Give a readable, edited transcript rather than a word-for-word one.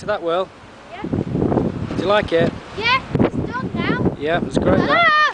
that, Will? Yeah. Do you like it? Yeah, it's done now. Yeah, it's great. That.